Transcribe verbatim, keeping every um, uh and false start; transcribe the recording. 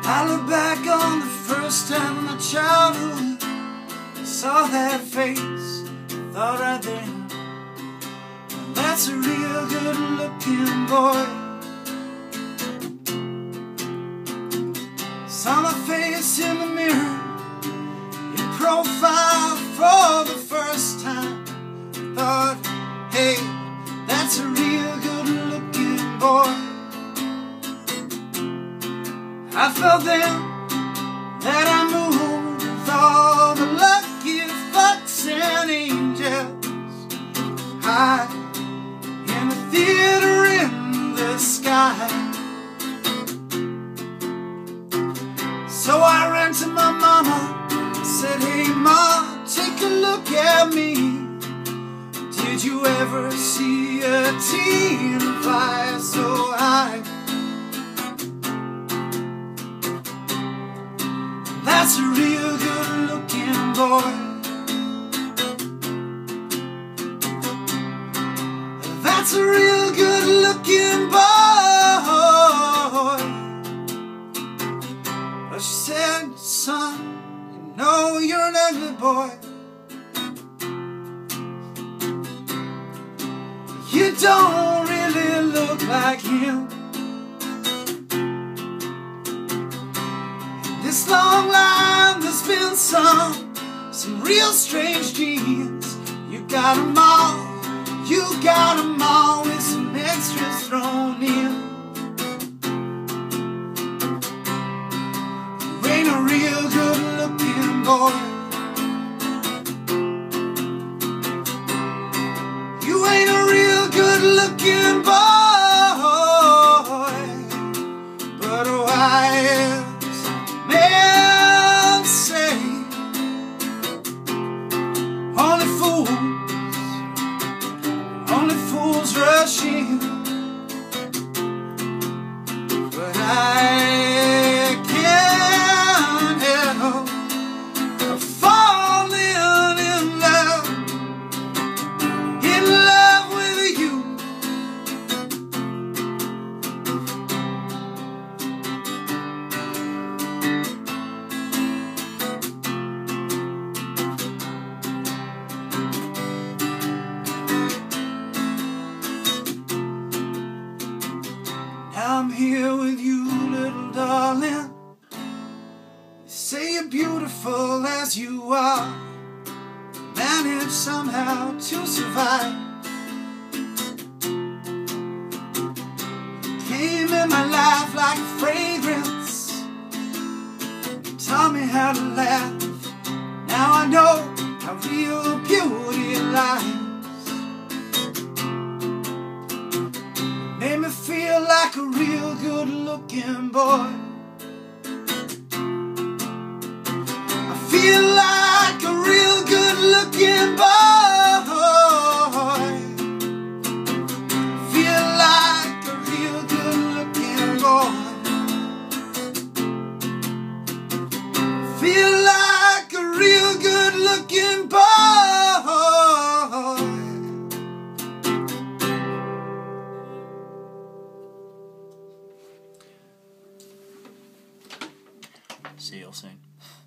I look back on the first time in my childhood, I saw that face, thought right then, that's a real good looking boy. Saw my face in the mirror, in profile for the first time, thought, hey, that's a real good looking boy. I felt then that I moved with all the lucky fucks and angels, high in the theater in the sky. So I ran to my mama and said, hey ma, take a look at me. Did you ever see a teen fly so high? That's a real good looking boy. That's a real good looking boy. But she said, son, you know you're an ugly boy. You don't really look like him. This long line, there's been some, some real strange genes. You got 'em all, you got 'em all, with some extras thrown in. You ain't a real good looking boy. You ain't a real good looking boy. But why? Only fools, only fools rush in. But I can't help falling in love, in love with you. I'm here with you, little darling. You say you're beautiful as you are, managed somehow to survive. Came in my life like a fragrance, taught me how to laugh. Now I know how real beauty lies. Made me feel like a real good looking boy. I feel like a real good looking boy. Feel like a real good looking boy. Feel like a real good looking boy. See you all soon.